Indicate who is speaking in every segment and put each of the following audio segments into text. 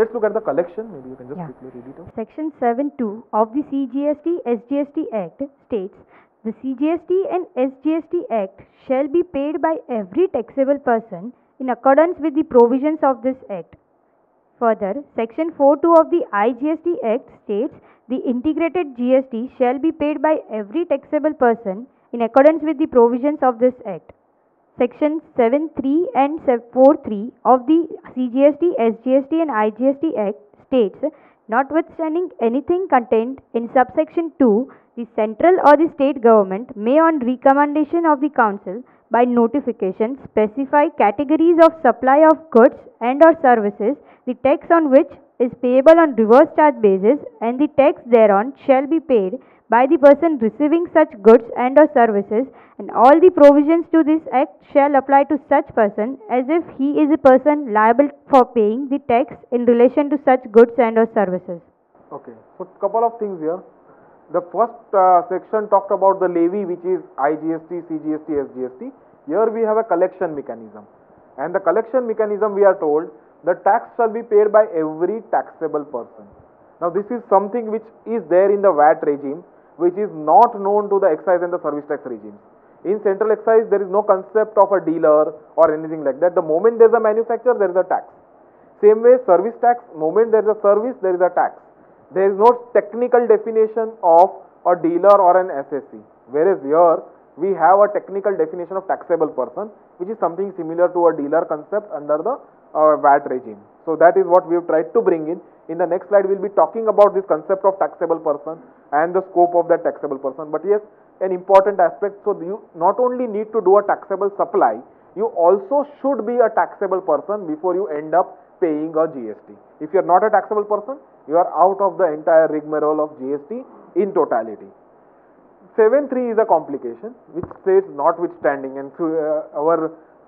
Speaker 1: Let's look at the collection. Maybe you can just
Speaker 2: Yeah.
Speaker 1: quickly read it out.
Speaker 2: Section 7(2) of the CGST SGST Act states, the CGST and SGST Act shall be paid by every taxable person in accordance with the provisions of this Act. Further, Section 4(2) of the IGST Act states, the integrated GST shall be paid by every taxable person in accordance with the provisions of this Act. Section 7(3) and 4(3) of the CGST, SGST and IGST Act states, notwithstanding anything contained in subsection 2, the central or the state government may on recommendation of the council by notification specify categories of supply of goods and or services, the tax on which is payable on reverse charge basis, and the tax thereon shall be paid by the person receiving such goods and or services, and all the provisions to this act shall apply to such person as if he is a person liable for paying the tax in relation to such goods and or services.
Speaker 1: Okay, so couple of things here. The first section talked about the levy, which is IGST, CGST, SGST. Here we have a collection mechanism, and the collection mechanism, we are told, the tax shall be paid by every taxable person. Now this is something which is there in the VAT regime, which is not known to the excise and the service tax regimes. In central excise, there is no concept of a dealer or anything like that. The moment there is a manufacturer, there is a tax. Same way, service tax, moment there is a service, there is a tax. There is no technical definition of a dealer or an SSC. Whereas here, we have a technical definition of taxable person, which is something similar to a dealer concept under the VAT regime. So that is what we have tried to bring in. In the next slide, we will be talking about this concept of taxable person and the scope of that taxable person. But yes, an important aspect, so you not only need to do a taxable supply, you also should be a taxable person before you end up paying a GST. If you are not a taxable person, you are out of the entire rigmarole of GST in totality. 7(3) is a complication which states notwithstanding, and our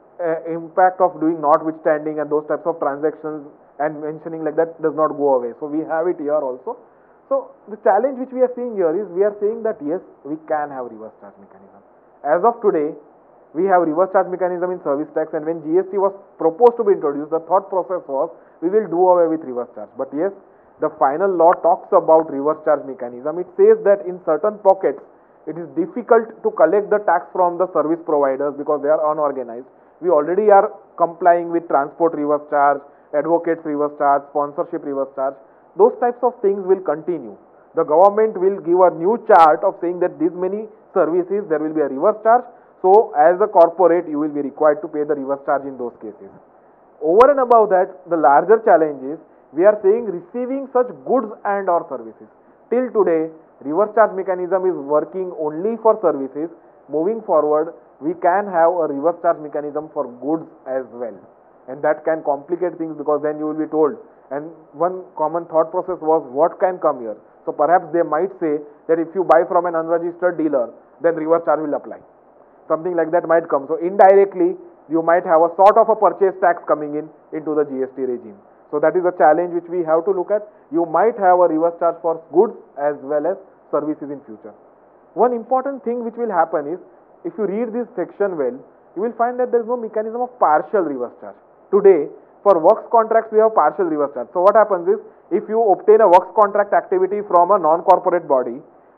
Speaker 1: impact of doing notwithstanding and those types of transactions and mentioning like that does not go away. So we have it here also. So the challenge which we are seeing here is, we are saying that yes, we can have reverse charge mechanism. As of today, we have reverse charge mechanism in service tax, and when GST was proposed to be introduced, the thought process was we will do away with reverse charge. But yes, the final law talks about reverse charge mechanism. It says that in certain pockets, it is difficult to collect the tax from the service providers because they are unorganized. We already are complying with transport reverse charge, advocates reverse charge, sponsorship reverse charge. Those types of things will continue. The government will give a new chart of saying that these many services there will be a reverse charge. So as a corporate, you will be required to pay the reverse charge in those cases. Over and above that, the larger challenge is, we are saying receiving such goods and or services. Till today, reverse charge mechanism is working only for services. Moving forward, we can have a reverse charge mechanism for goods as well, and that can complicate things, because then you will be told, and one common thought process was, what can come here? So perhaps they might say that if you buy from an unregistered dealer, then reverse charge will apply. Something like that might come. So indirectly, you might have a sort of a purchase tax coming in into the GST regime. So that is a challenge which we have to look at. You might have a reverse charge for goods as well as services in future. One important thing which will happen is, if you read this section well, you will find that there is no mechanism of partial reverse charge. Today, for works contracts, we have partial reverse charge. So what happens is, if you obtain a works contract activity from a non-corporate body,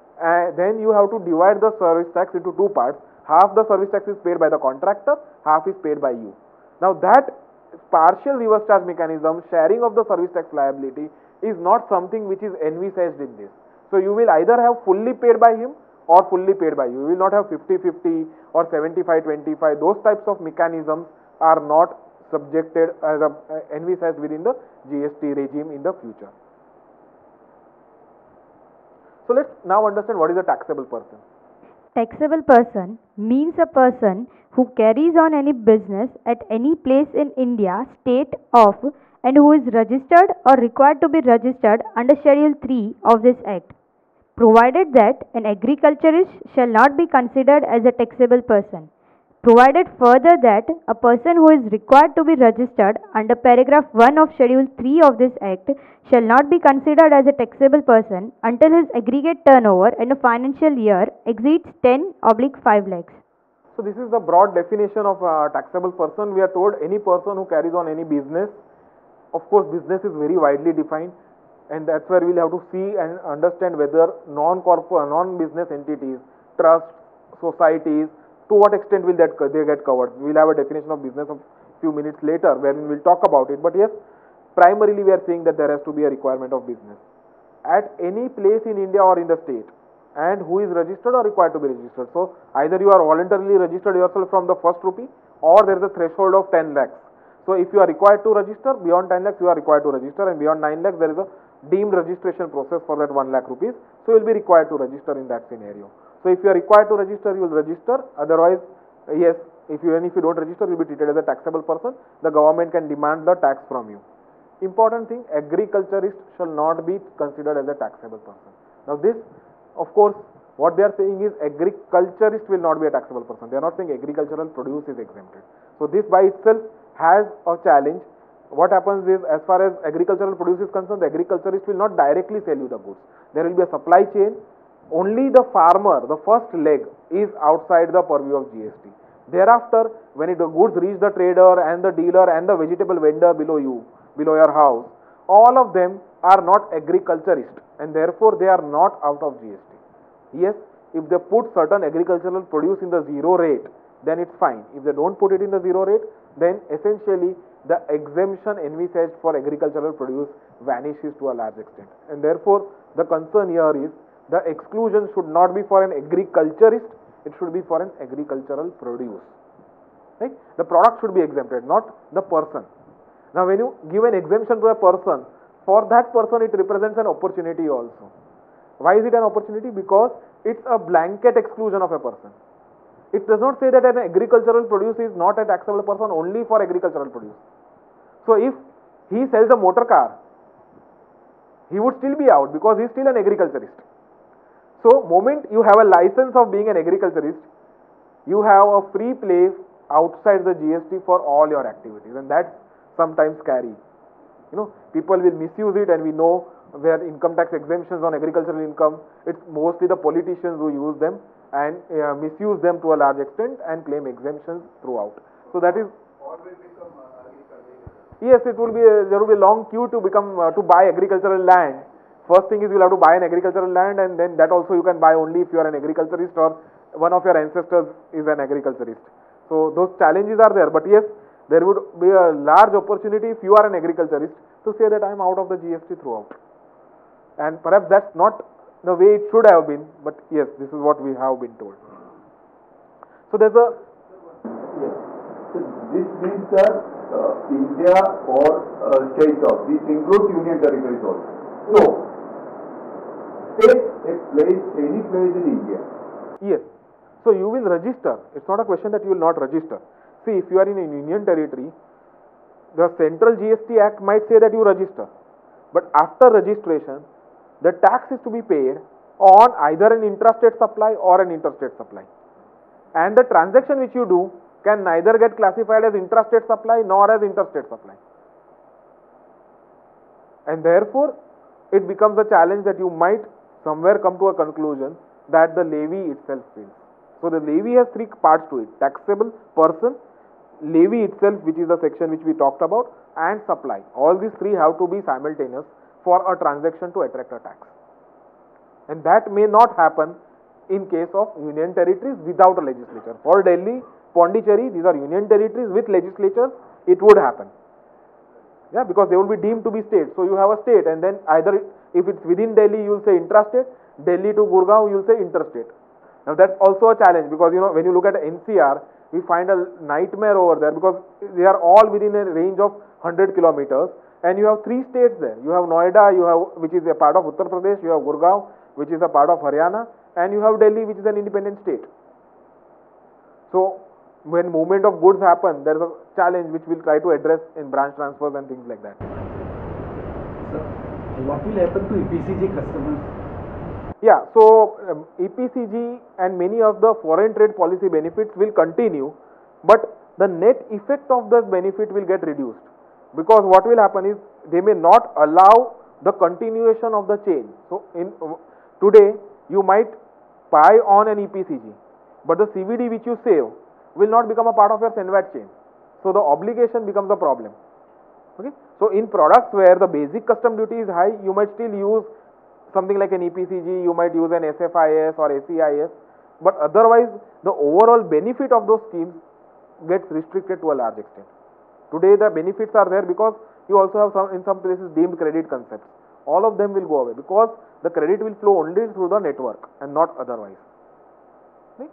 Speaker 1: then you have to divide the service tax into two parts. Half the service tax is paid by the contractor, half is paid by you. Now that partial reverse charge mechanism, sharing of the service tax liability, is not something which is envisaged in this. So you will either have fully paid by him or fully paid by you. You will not have 50-50 or 75-25. Those types of mechanisms are not subjected as envisaged within the GST regime in the future. So let's now understand what is a taxable person.
Speaker 2: Taxable person means a person who carries on any business at any place in India, state of, and who is registered or required to be registered under Schedule 3 of this Act, provided that an agriculturist shall not be considered as a taxable person. Provided further that a person who is required to be registered under paragraph 1 of Schedule 3 of this Act shall not be considered as a taxable person until his aggregate turnover in a financial year exceeds 10/5 lakhs.
Speaker 1: So this is the broad definition of a taxable person. We are told any person who carries on any business Of course, business is very widely defined, and that's where we'll have to see and understand whether non-business entities, trusts, societies, to what extent will they get covered. We'll have a definition of business a few minutes later, wherein we'll talk about it. But yes, primarily we are saying that there has to be a requirement of business at any place in India or in the state, and who is registered or required to be registered. So either you are voluntarily registered yourself from the first rupee, or there is a threshold of 10 lakhs. So if you are required to register, beyond 10 lakhs you are required to register, and beyond 9 lakhs there is a deemed registration process for that 1 lakh rupees. So you will be required to register in that scenario. So if you are required to register, you will register. Otherwise, yes, even if you don't register, you will be treated as a taxable person. The government can demand the tax from you. Important thing, agriculturist shall not be considered as a taxable person. Now this, of course, what they are saying is agriculturist will not be a taxable person. They are not saying agricultural produce is exempted. So this by itself has a challenge. What happens is, as far as agricultural produce is concerned, the agriculturist will not directly sell you the goods. There will be a supply chain. Only the farmer, the first leg, is outside the purview of GST. Thereafter, when the goods reach the trader and the dealer and the vegetable vendor below you, below your house, all of them are not agriculturist, and therefore they are not out of GST. Yes, if they put certain agricultural produce in the zero rate, then it's fine. If they don't put it in the zero rate, then essentially the exemption envisaged for agricultural produce vanishes to a large extent. And therefore, the concern here is the exclusion should not be for an agriculturist, it should be for an agricultural produce. Right? The product should be exempted, not the person. Now, when you give an exemption to a person, for that person it represents an opportunity also. Why is it an opportunity? Because it's a blanket exclusion of a person. It does not say that an agricultural produce is not a taxable person only for agricultural produce. So if he sells a motor car, he would still be out because he is still an agriculturist. So moment you have a license of being an agriculturist, you have a free play outside the GST for all your activities, and that's sometimes scary. People will misuse it, and we know where income tax exemptions on agricultural income, it's mostly the politicians who use them and misuse them to a large extent and claim exemptions throughout. So that is yes, it will be there will be a long queue to buy agricultural land. First thing is you will have to buy an agricultural land, and then that also you can buy only if you are an agriculturist or one of your ancestors is an agriculturist. So those challenges are there, but yes, there would be a large opportunity if you are an agriculturist to say that I am out of the GST throughout. And perhaps that's not the way it should have been, but yes, this is what we have been told. So there's a
Speaker 3: yes. So this means that India or state of this includes union territories also. So state any place in India.
Speaker 1: Yes. So you will register. It's not a question that you will not register. See, if you are in a union territory, the Central GST Act might say that you register, but after registration, the tax is to be paid on either an intrastate supply or an interstate supply. And the transaction which you do can neither get classified as intrastate supply nor as interstate supply. And therefore, it becomes a challenge that you might somewhere come to a conclusion that the levy itself fails. So the levy has three parts to it: taxable person, levy itself, which is the section which we talked about, and supply. All these three have to be simultaneous for a transaction to attract a tax. And that may not happen in case of union territories without a legislature. For Delhi, Pondicherry, these are union territories with legislatures, it would happen. Yeah, because they will be deemed to be states. So you have a state, and then either if it's within Delhi, you will say intrastate, Delhi to Gurgaon, you will say interstate. Now that's also a challenge, because when you look at NCR, we find a nightmare over there, because they are all within a range of 100 kilometers, and you have three states there. You have Noida, which is a part of Uttar Pradesh, you have Gurgaon, which is a part of Haryana, and you have Delhi, which is an independent state. So when movement of goods happen, there is a challenge which we'll try to address in branch transfers and things like that.
Speaker 4: So what will happen to EPCG customers?
Speaker 1: Yeah, so EPCG and many of the foreign trade policy benefits will continue, but the net effect of this benefit will get reduced, because what will happen is they may not allow the continuation of the chain. So today you might buy on an EPCG, but the CVD which you save will not become a part of your SENVAT chain. So the obligation becomes a problem. Okay. So in products where the basic custom duty is high, you might still use something like an EPCG, you might use an SFIS or ACIS, but otherwise the overall benefit of those schemes gets restricted to a large extent. Today the benefits are there because you also have some, in some places, deemed credit concepts. All of them will go away because the credit will flow only through the network and not otherwise. Okay?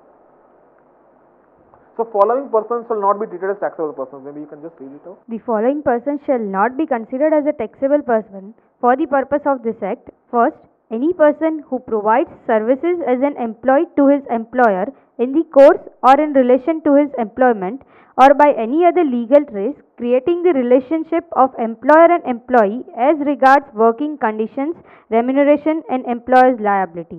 Speaker 1: So following persons shall not be treated as taxable persons. Maybe you can just read it out.
Speaker 2: The following persons shall not be considered as a taxable person for the purpose of this Act. First, any person who provides services as an employee to his employer in the course or in relation to his employment or by any other legal trace, creating the relationship of employer and employee as regards working conditions, remuneration and employer's liability.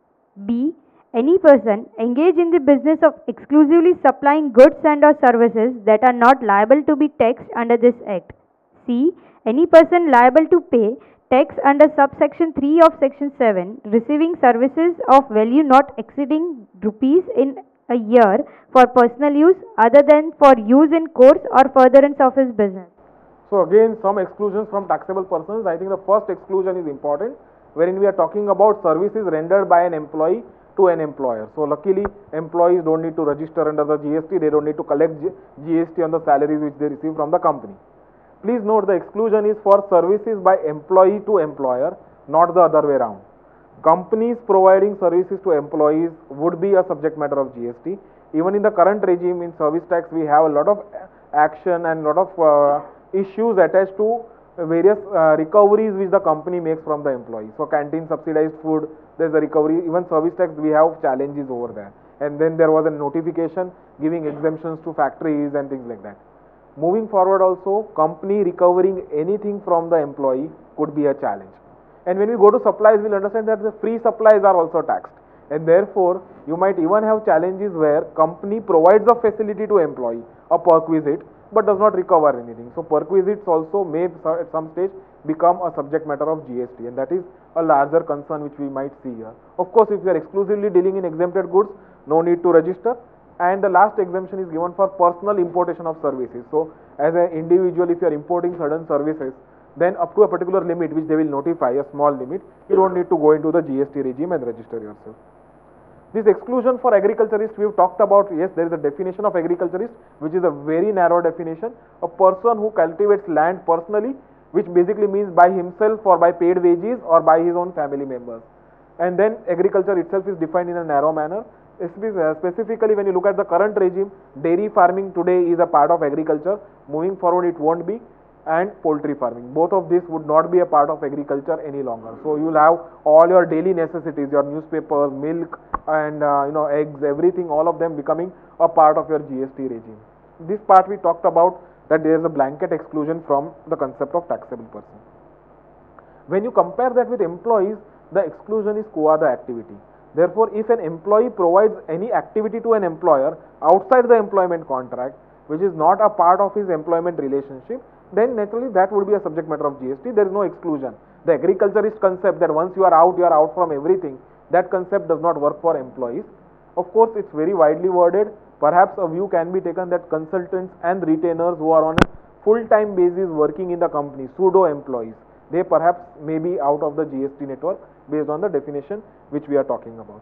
Speaker 2: B. Any person engaged in the business of exclusively supplying goods and or services that are not liable to be taxed under this Act. C. Any person liable to pay tax under subsection 3 of section 7 receiving services of value not exceeding rupees in a year for personal use other than for use in course or furtherance of his business.
Speaker 1: So again, some exclusions from taxable persons. I think the first exclusion is important, wherein we are talking about services rendered by an employee to an employer. So luckily, employees don't need to register under the GST, they don't need to collect GST on the salaries which they receive from the company. Please note the exclusion is for services by employee to employer, not the other way around. Companies providing services to employees would be a subject matter of GST. Even in the current regime in service tax, we have a lot of action and lot of issues attached to various recoveries which the company makes from the employee. So canteen subsidized food, there's a recovery. Even service tax, we have challenges over there. And then there was a notification giving exemptions to factories and things like that. Moving forward also, company recovering anything from the employee could be a challenge. And when we go to supplies, we'll understand that the free supplies are also taxed. And therefore, you might even have challenges where company provides a facility to employee, a perquisite, but does not recover anything. So perquisites also may at some stage become a subject matter of GST, and that is a larger concern which we might see here. Of course, if you are exclusively dealing in exempted goods, no need to register. And the last exemption is given for personal importation of services. So as an individual, if you are importing certain services, then up to a particular limit which they will notify, a small limit, you don't need to go into the GST regime and register yourself. This exclusion for agriculturist, we have talked about. Yes, there is a definition of agriculturist which is a very narrow definition. A person who cultivates land personally, which basically means by himself or by paid wages or by his own family members. And then agriculture itself is defined in a narrow manner. Specifically, when you look at the current regime, dairy farming today is a part of agriculture. Moving forward, it won't be. And poultry farming, both of these would not be a part of agriculture any longer. So you will have all your daily necessities, your newspapers, milk, and eggs, everything, all of them becoming a part of your GST regime. This part we talked about, that there is a blanket exclusion from the concept of taxable person. When you compare that with employees, the exclusion is quo the activity. Therefore, if an employee provides any activity to an employer outside the employment contract, which is not a part of his employment relationship, then naturally that would be a subject matter of GST. There is no exclusion. The agriculturist concept that once you are out from everything, that concept does not work for employees. Of course, it's very widely worded. Perhaps a view can be taken that consultants and retainers who are on a full-time basis working in the company, pseudo employees, they perhaps may be out of the GST network based on the definition which we are talking about.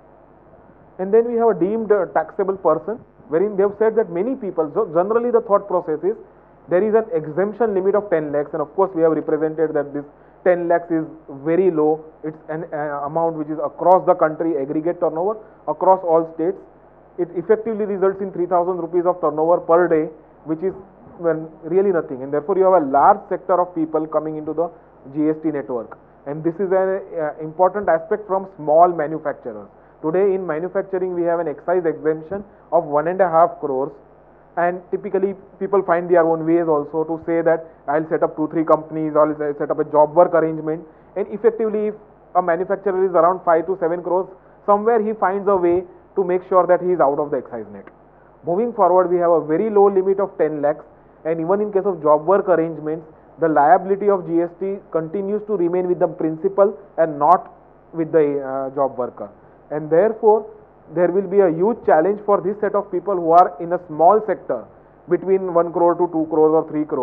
Speaker 1: And then we have a deemed taxable person, wherein they have said that many people, so generally the thought process is there is an exemption limit of 10 lakhs, and of course we have represented that this 10 lakhs is very low. It's an amount which is across the country, aggregate turnover across all states. It effectively results in 3,000 rupees of turnover per day, which is really nothing, and therefore you have a large sector of people coming into the GST network. And this is an important aspect from small manufacturers. Today in manufacturing we have an excise exemption of 1.5 crores, and typically people find their own ways also to say that I'll set up 2-3 companies, or I'll set up a job work arrangement, and effectively if a manufacturer is around 5 to 7 crores, somewhere he finds a way to make sure that he is out of the excise net. Moving forward, we have a very low limit of 10 lakhs, and even in case of job work arrangements, the liability of GST continues to remain with the principal and not with the job worker. And therefore, there will be a huge challenge for this set of people who are in a small sector between 1 crore to 2 crores or 3 crores.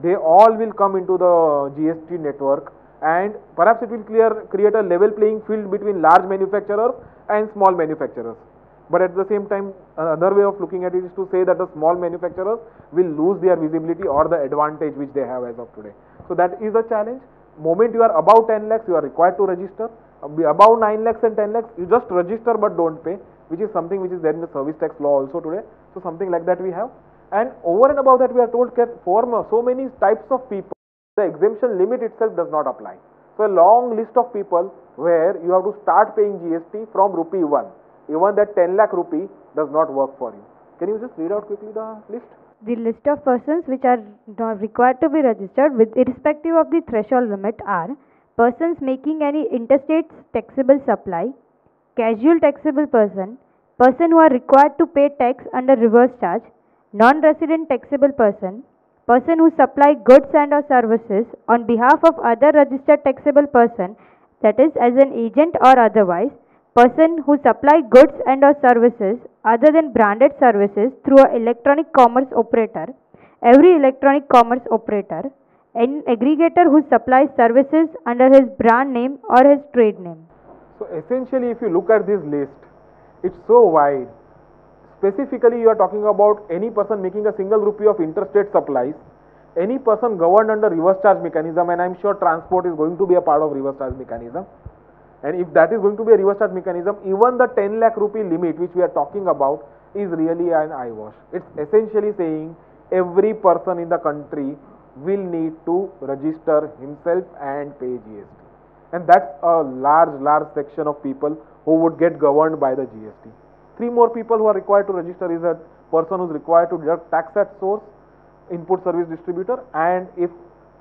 Speaker 1: they all will come into the GST network, and perhaps it will create a level playing field between large manufacturers and small manufacturers. But at the same time, another way of looking at it is to say that the small manufacturers will lose their visibility or the advantage which they have as of today. So that is a challenge. Moment you are above 10 lakhs, you are required to register. Above 9 lakhs and 10 lakhs, you just register but don't pay, which is something which is there in the service tax law also today. So something like that we have. And over and above that, we are told that for so many types of people, the exemption limit itself does not apply. So a long list of people where you have to start paying GST from rupee 1. Even that 10 lakh rupee does not work for you. Can you just read out quickly the list?
Speaker 2: The list of persons which are not required to be registered with irrespective of the threshold limit are persons making any interstate taxable supply, casual taxable person, person who are required to pay tax under reverse charge, non-resident taxable person, person who supply goods and or services on behalf of other registered taxable person, that is as an agent or otherwise, person who supply goods and or services other than branded services through an electronic commerce operator, every electronic commerce operator, an aggregator who supplies services under his brand name or his trade name.
Speaker 1: So essentially, if you look at this list, it's so wide. Specifically, you are talking about any person making a single rupee of interstate supplies, any person governed under reverse charge mechanism, and I'm sure transport is going to be a part of reverse charge mechanism. And if that is going to be a reverse charge mechanism, even the 10 lakh rupee limit which we are talking about is really an eyewash. It's essentially saying every person in the country will need to register himself and pay GST. And that's a large section of people who would get governed by the GST. 3 more people who are required to register is a person who is required to deduct tax at source, input service distributor, and if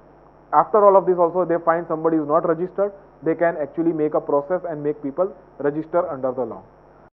Speaker 1: after all of this also they find somebody is not registered, they can actually make a process and make people register under the law.